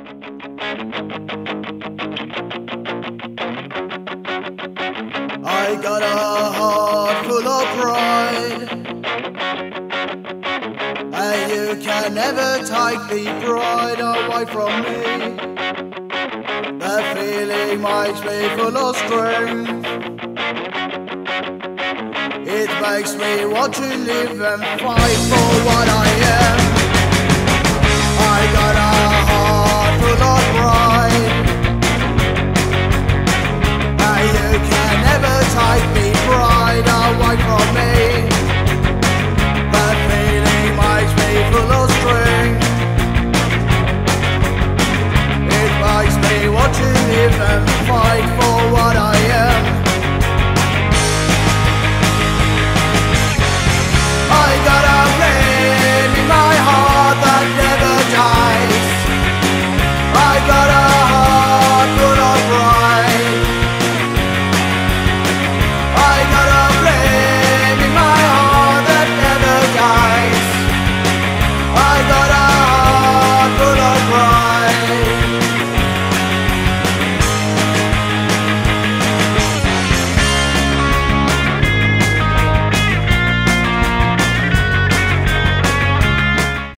I got a heart full of pride, and you can never take the pride away from me. That feeling makes me full of strength. It makes me want to live and fight for what I am.